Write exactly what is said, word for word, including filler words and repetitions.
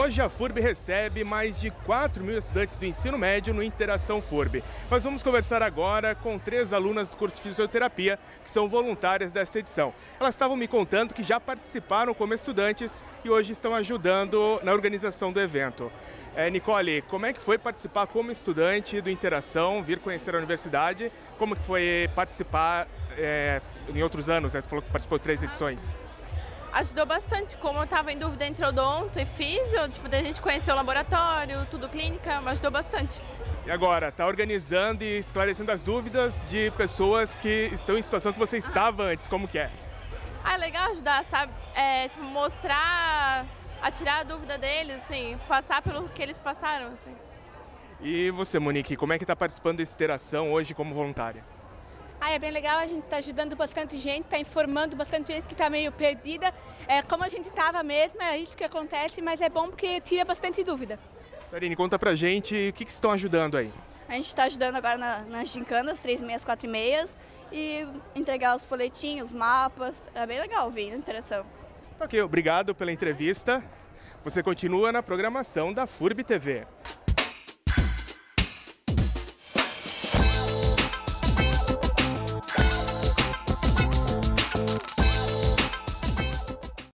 Hoje a FURB recebe mais de quatro mil estudantes do ensino médio no Interação FURB. Nós vamos conversar agora com três alunas do curso de fisioterapia que são voluntárias desta edição. Elas estavam me contando que já participaram como estudantes e hoje estão ajudando na organização do evento. É, Nicole, como é que foi participar como estudante do Interação, vir conhecer a universidade? Como que foi participar é, em outros anos, né? Tu falou que participou de três edições. Ajudou bastante, como eu estava em dúvida entre odonto e físio, tipo, da gente conhecer o laboratório, tudo clínica, mas ajudou bastante. E agora, está organizando e esclarecendo as dúvidas de pessoas que estão em situação que você estava antes, como que é? Ah, é legal ajudar, sabe? É, tipo, mostrar, a tirar a dúvida deles, assim, passar pelo que eles passaram, assim. E você, Monique, como é que está participando dessa interação hoje como voluntária? Ah, é bem legal, a gente está ajudando bastante gente, está informando bastante gente que está meio perdida. É, como a gente estava mesmo, é isso que acontece, mas é bom porque tira bastante dúvida. Karine, conta pra gente o que, que estão ajudando aí. A gente está ajudando agora na, nas gincanas, três meias, quatro meias, e entregar os folhetinhos, mapas. É bem legal vir a interação. Ok, obrigado pela entrevista. Você continua na programação da FURB T V.